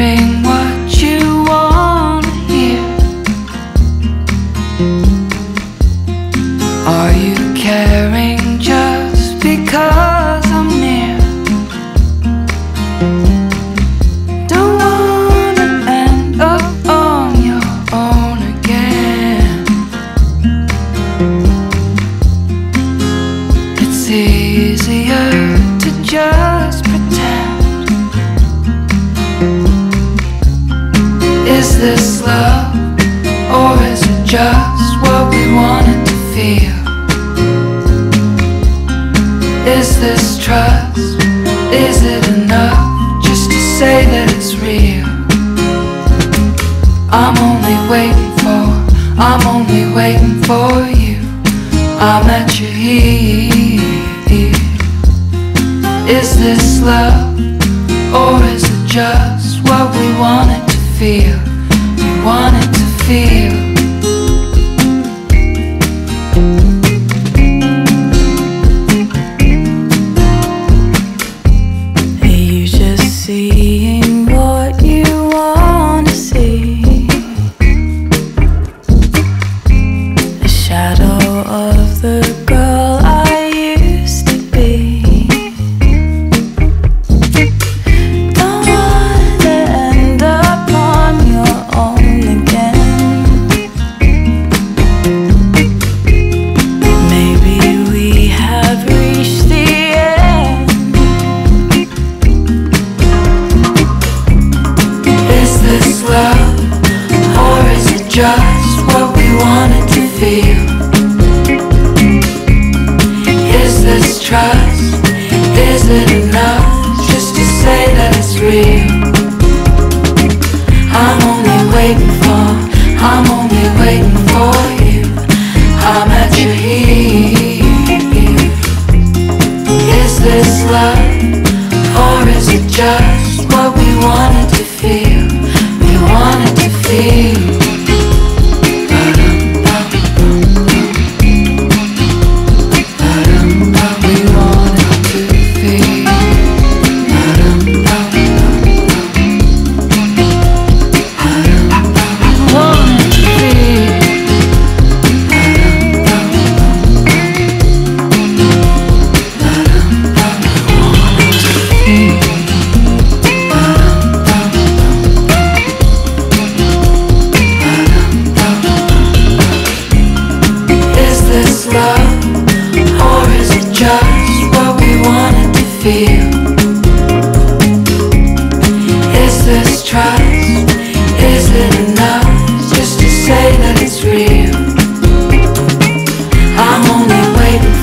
hearing what you want to hear? Are you caring just because I'm near? Don't wanna end up on your own again. It's easier to just pretend. Is this love, or is it just what we wanted to feel? Is this trust? Is it enough just to say that it's real? I'm only waiting for you. I'm at your heel. Is this love, or is it just what we wanted to feel? We wanted to feel. Seeing what you want to see, a shadow of the girl I used to be. Don't want to end up on your own again. Maybe we have reached the end. Is this love, or is it just what we wanted to feel? Is this trust? Is it enough just to say that it's real? I'm only waiting for you. I'm at your heel. Is this love, or is it just what we wanted to feel? We wanted to feel. Feel. Is this trust? Is it enough just to say that it's real? I'm only waiting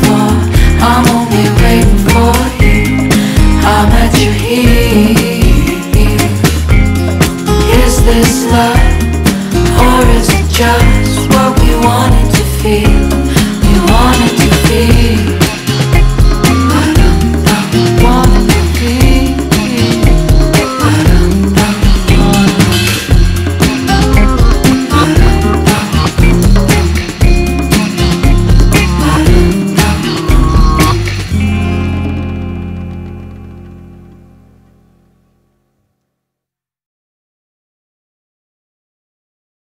for you. I'm at your heel. Is this love, or is it just what we wanted to feel? We wanted to feel.